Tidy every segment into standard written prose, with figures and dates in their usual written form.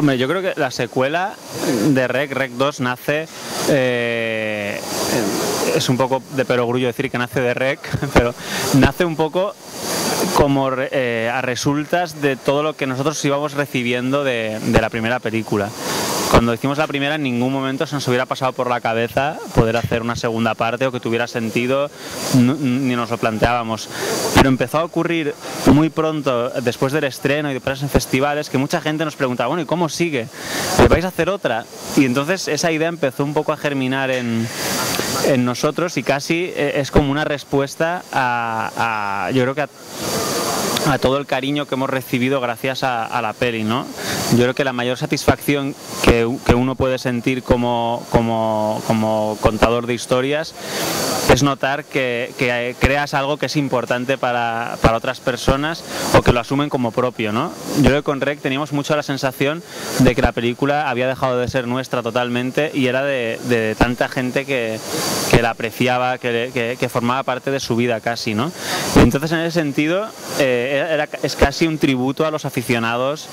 Hombre, yo creo que la secuela de Rec 2 nace... es un poco de perogrullo decir que nace de Rec, pero nace un poco como a resultas de todo lo que nosotros íbamos recibiendo de la primera película. Cuando hicimos la primera, en ningún momento se nos hubiera pasado por la cabeza poder hacer una segunda parte o que tuviera sentido, ni nos lo planteábamos. Pero empezó a ocurrir muy pronto, después del estreno y después en festivales, que mucha gente nos preguntaba, bueno, ¿y cómo sigue? ¿Vais a hacer otra? Y entonces esa idea empezó un poco a germinar en nosotros y casi es como una respuesta yo creo que a todo el cariño que hemos recibido gracias a la peli, ¿no? Yo creo que la mayor satisfacción que uno puede sentir como contador de historias es notar que creas algo que es importante para otras personas o que lo asumen como propio, ¿no? Yo creo que con Rec teníamos mucho la sensación de que la película había dejado de ser nuestra totalmente y era de tanta gente que la apreciaba, que formaba parte de su vida casi, ¿no? Y entonces en ese sentido es casi un tributo a los aficionados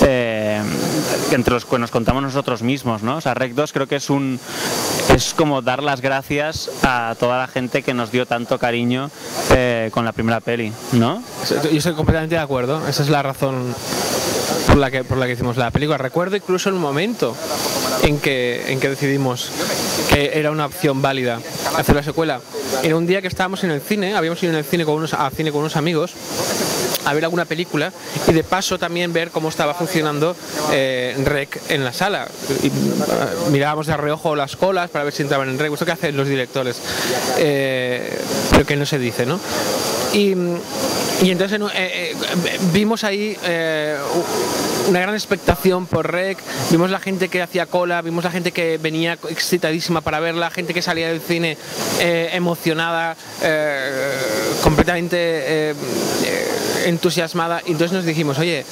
entre los que nos contamos nosotros mismos, ¿no? O sea, Rec 2 creo que es como dar las gracias a toda la gente que nos dio tanto cariño con la primera peli, ¿no? Yo estoy completamente de acuerdo, esa es la razón por la que hicimos la película. Recuerdo incluso el momento en que decidimos que era una opción válida hacer la secuela. Era un día que estábamos en el cine, habíamos ido en el cine con unos amigos a ver alguna película y de paso también ver cómo estaba funcionando Rec en la sala. Y, mirábamos de reojo las colas para ver si entraban en Rec, esto que hacen los directores, pero que no se dice, ¿no? Y entonces vimos ahí una gran expectación por Rec, vimos la gente que hacía cola, vimos la gente que venía excitadísima para verla, gente que salía del cine emocionada, completamente entusiasmada, y entonces nos dijimos, oye,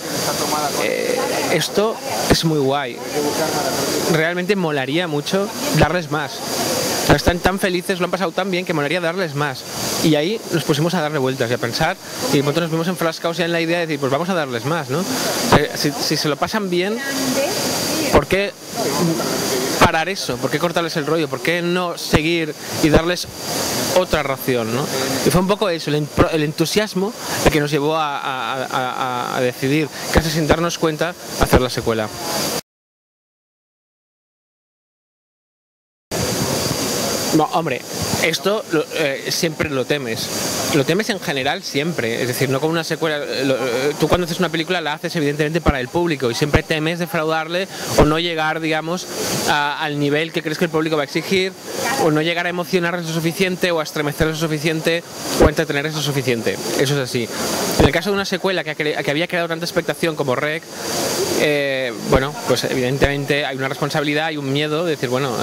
esto es muy guay, realmente molaría mucho darles más. Están tan felices, lo han pasado tan bien que molaría darles más. Y ahí nos pusimos a darle vueltas y a pensar, y de pronto nos vimos enfrascados ya en la idea de decir, pues vamos a darles más, ¿no? Si se lo pasan bien, ¿por qué parar eso? ¿Por qué cortarles el rollo? ¿Por qué no seguir y darles otra ración, ¿no? Y fue un poco eso, el entusiasmo el que nos llevó a decidir, casi sin darnos cuenta, hacer la secuela. No, hombre, esto siempre lo temes. Lo temes en general siempre. Es decir, no con una secuela. Tú cuando haces una película la haces evidentemente para el público y siempre temes defraudarle o no llegar, digamos, al nivel que crees que el público va a exigir, o no llegar a emocionarles lo suficiente o a estremecerles lo suficiente o a entretenerles lo suficiente. Eso es así. En el caso de una secuela que había creado tanta expectación como Rec, bueno, pues evidentemente hay una responsabilidad y un miedo de decir, bueno,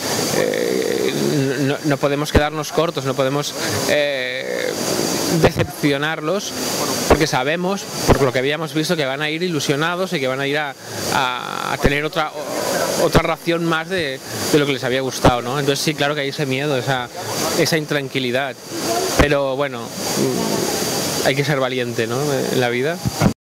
no podemos quedarnos cortos, no podemos decepcionarlos, porque sabemos, por lo que habíamos visto, que van a ir ilusionados y que van a ir a tener otra ración más de lo que les había gustado, ¿no? Entonces sí, claro que hay ese miedo, esa intranquilidad, pero bueno, hay que ser valiente, ¿no? En la vida.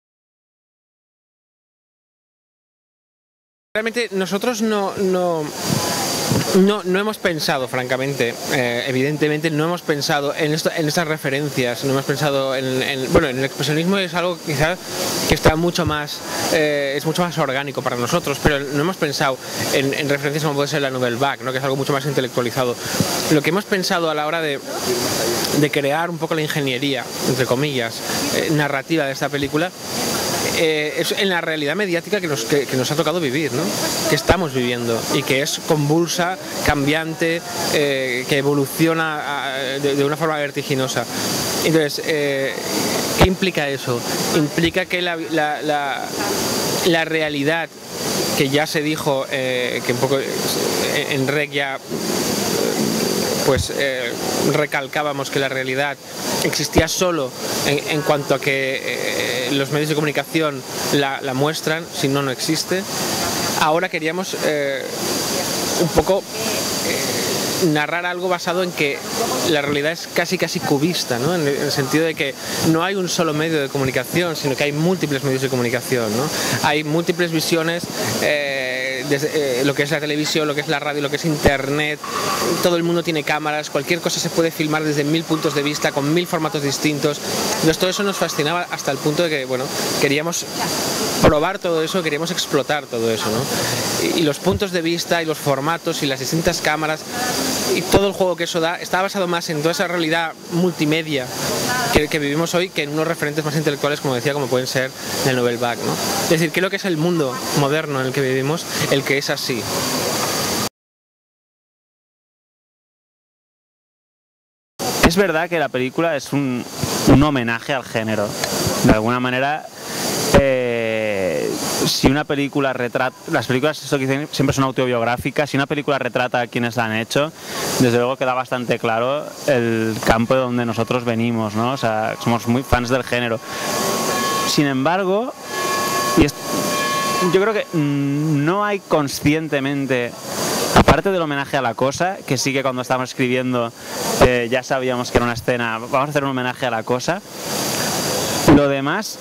Realmente nosotros no hemos pensado, francamente, evidentemente no hemos pensado en estas referencias, no hemos pensado bueno, en el expresionismo es algo quizás que está mucho más, es mucho más orgánico para nosotros, pero no hemos pensado en referencias como puede ser la Nouvelle Vague, ¿no? Que es algo mucho más intelectualizado. Lo que hemos pensado a la hora de crear un poco la ingeniería, entre comillas, narrativa de esta película, es en la realidad mediática que nos ha tocado vivir, ¿no? Que estamos viviendo y que es convulsa, cambiante, que evoluciona de una forma vertiginosa. Entonces, ¿qué implica eso? Implica que la realidad, que ya se dijo, que un poco en Rec ya pues recalcábamos que la realidad existía solo en cuanto a que los medios de comunicación la muestran, si no, no existe. Ahora queríamos un poco narrar algo basado en que la realidad es casi cubista, ¿no? En el sentido de que no hay un solo medio de comunicación, sino que hay múltiples medios de comunicación, ¿no? Hay múltiples visiones, desde lo que es la televisión, lo que es la radio, lo que es internet. Todo el mundo tiene cámaras, cualquier cosa se puede filmar desde 1000 puntos de vista, con 1000 formatos distintos. Entonces todo eso nos fascinaba hasta el punto de que, bueno, queríamos probar todo eso, queríamos explotar todo eso, ¿no? Y los puntos de vista y los formatos y las distintas cámaras y todo el juego que eso da está basado más en toda esa realidad multimedia que vivimos hoy que en unos referentes más intelectuales, como decía, como pueden ser el Novel Bach, ¿no? Es decir, creo que es el mundo moderno en el que vivimos el que es así. Es verdad que la película es un homenaje al género. De alguna manera, si una película retrata... Las películas, eso que dicen, siempre son autobiográficas. Si una película retrata a quienes la han hecho, desde luego queda bastante claro el campo de donde nosotros venimos, ¿no? O sea, somos muy fans del género. Sin embargo, yo creo que no hay conscientemente... Aparte del homenaje a la cosa, que sí que cuando estábamos escribiendo ya sabíamos que era una escena, vamos a hacer un homenaje a la cosa. Lo demás,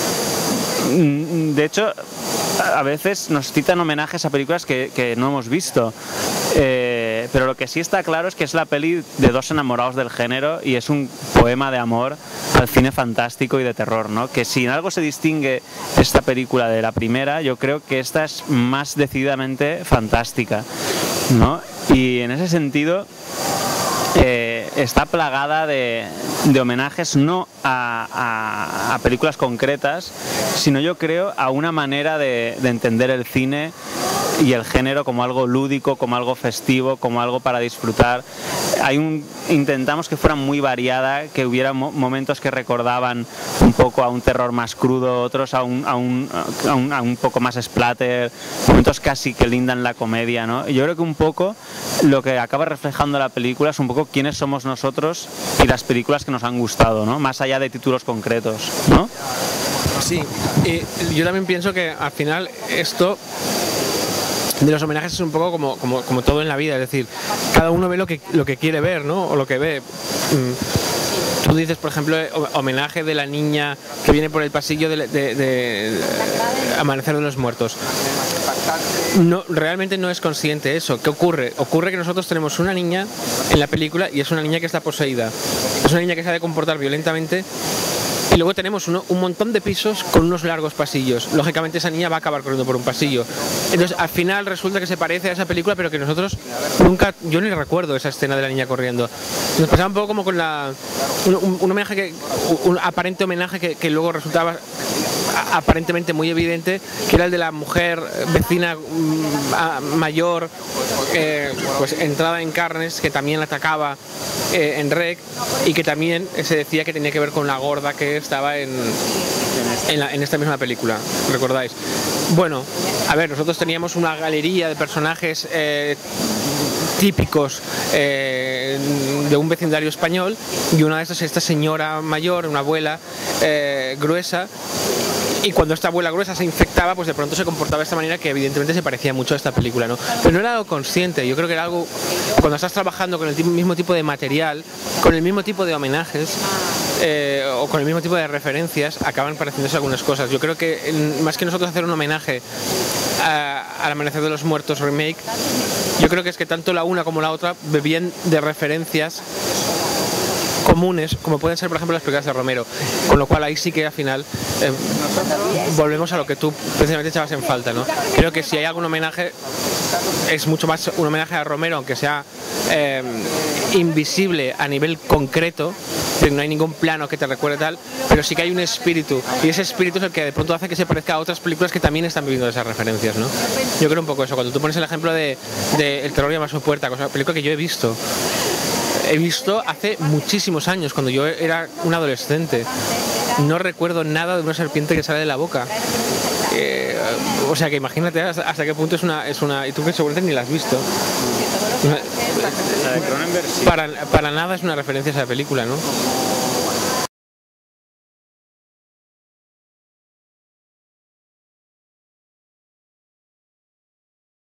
de hecho, a veces nos citan homenajes a películas que no hemos visto. Pero lo que sí está claro es que es la peli de dos enamorados del género y es un poema de amor al cine fantástico y de terror, ¿no? Que si en algo se distingue esta película de la primera, yo creo que esta es más decididamente fantástica, ¿no? Y en ese sentido está plagada de homenajes no a películas concretas, sino yo creo a una manera de entender el cine y el género como algo lúdico, como algo festivo, como algo para disfrutar. Intentamos que fuera muy variada, que hubiera momentos que recordaban un poco a un terror más crudo, otros a un poco más splatter, momentos casi que lindan la comedia, ¿no? Y yo creo que un poco lo que acaba reflejando la película es un poco quiénes somos nosotros y las películas que nos han gustado, ¿no? Más allá de títulos concretos, ¿no? Sí, yo también pienso que al final esto de los homenajes es un poco como todo en la vida, es decir, cada uno ve lo que quiere ver, ¿no? O lo que ve. Tú dices, por ejemplo, homenaje de la niña que viene por el pasillo de Amanecer de los Muertos. No, realmente no es consciente eso. ¿Qué ocurre? Ocurre que nosotros tenemos una niña en la película y es una niña que está poseída. Es una niña que se ha de comportar violentamente. Y luego tenemos un montón de pisos con unos largos pasillos. Lógicamente esa niña va a acabar corriendo por un pasillo. Entonces al final resulta que se parece a esa película, pero que nosotros nunca... Yo ni recuerdo esa escena de la niña corriendo. Nos pasaba un poco como con un homenaje un aparente homenaje que luego resultaba aparentemente muy evidente, que era el de la mujer vecina mayor, pues entrada en carnes, que también la atacaba en REC, y que también se decía que tenía que ver con la gorda que estaba en esta misma película, ¿recordáis? Bueno, a ver, nosotros teníamos una galería de personajes típicos de un vecindario español, y una de estas es esta señora mayor, una abuela gruesa. Y cuando esta abuela gruesa se infectaba, pues de pronto se comportaba de esta manera que evidentemente se parecía mucho a esta película, ¿no? Pero no era algo consciente. Yo creo que era algo, cuando estás trabajando con el mismo tipo de material, con el mismo tipo de homenajes o con el mismo tipo de referencias, acaban pareciéndose algunas cosas. Yo creo que más que nosotros hacer un homenaje al Amanecer de los Muertos remake, yo creo que es que tanto la una como la otra bebían de referencias comunes, como pueden ser por ejemplo las películas de Romero, con lo cual ahí sí que al final volvemos a lo que tú precisamente echabas en falta, ¿no? Creo que si hay algún homenaje es mucho más un homenaje a Romero, aunque sea invisible a nivel concreto, no hay ningún plano que te recuerde tal, pero sí que hay un espíritu, y ese espíritu es el que de pronto hace que se parezca a otras películas que también están viviendo esas referencias, ¿no? Yo creo un poco eso. Cuando tú pones el ejemplo de El terror llama a su puerta, cosa, película que yo he visto hace muchísimos años, cuando yo era un adolescente. No recuerdo nada de una serpiente que sale de la boca. O sea que imagínate hasta qué punto es una... Y tú que seguramente ni la has visto. La de Cronenberg, sí. Para nada es una referencia a esa película, ¿no?